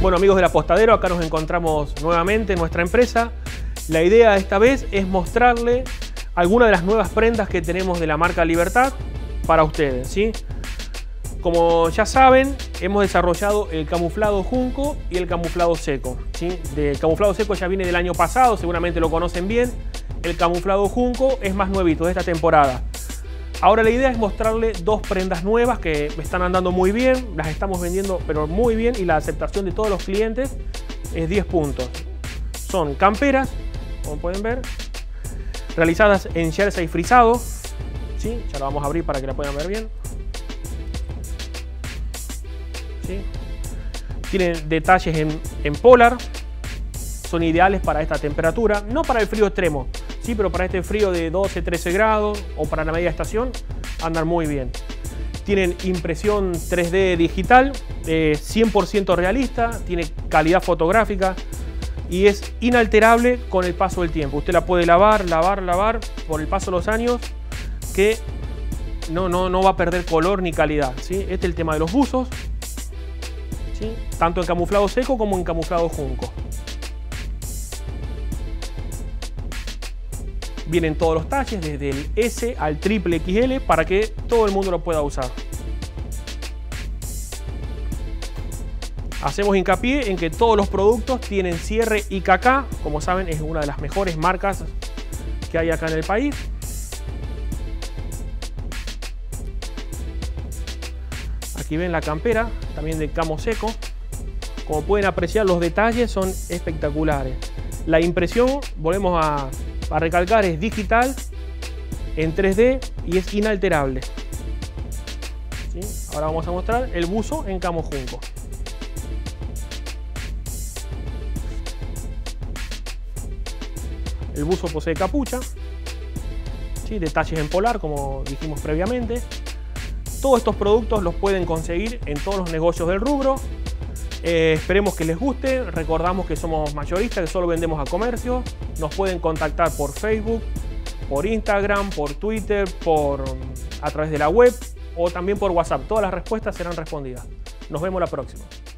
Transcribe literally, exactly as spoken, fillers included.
Bueno, amigos del Apostadero, acá nos encontramos nuevamente en nuestra empresa. La idea esta vez es mostrarle algunas de las nuevas prendas que tenemos de la marca Libertad para ustedes, ¿sí? Como ya saben, hemos desarrollado el camuflado junco y el camuflado seco, ¿sí? El camuflado seco ya viene del año pasado, seguramente lo conocen bien. El camuflado junco es más nuevito de esta temporada. Ahora la idea es mostrarle dos prendas nuevas que están andando muy bien, las estamos vendiendo pero muy bien y la aceptación de todos los clientes es diez puntos. Son camperas, como pueden ver, realizadas en jersey frisado, ¿sí? Ya la vamos a abrir para que la puedan ver bien. ¿Sí? Tienen detalles en, en polar, son ideales para esta temperatura, no para el frío extremo, sí, pero para este frío de doce, trece grados o para la media estación andan muy bien. Tienen impresión tres D digital, eh, cien por ciento realista, tiene calidad fotográfica y es inalterable con el paso del tiempo. Usted la puede lavar, lavar, lavar por el paso de los años que no, no, no va a perder color ni calidad, ¿sí? Este es el tema de los buzos, ¿sí? Tanto en camuflado seco como en camuflado junco. Vienen todos los talles, desde el S al triple X L, para que todo el mundo lo pueda usar. Hacemos hincapié en que todos los productos tienen cierre I K K. Como saben, es una de las mejores marcas que hay acá en el país. Aquí ven la campera, también de camo seco. Como pueden apreciar, los detalles son espectaculares. La impresión, volvemos a... Para recalcar, es digital, en tres D y es inalterable. ¿Sí? Ahora vamos a mostrar el buzo en camo junco. El buzo posee capucha, ¿sí? Detalles en polar, como dijimos previamente. Todos estos productos los pueden conseguir en todos los negocios del rubro. Eh, esperemos que les guste. Recordamos que somos mayoristas, que solo vendemos a comercio. Nos pueden contactar por Facebook, por Instagram, por Twitter, por, a través de la web o también por WhatsApp. Todas las respuestas serán respondidas. Nos vemos la próxima.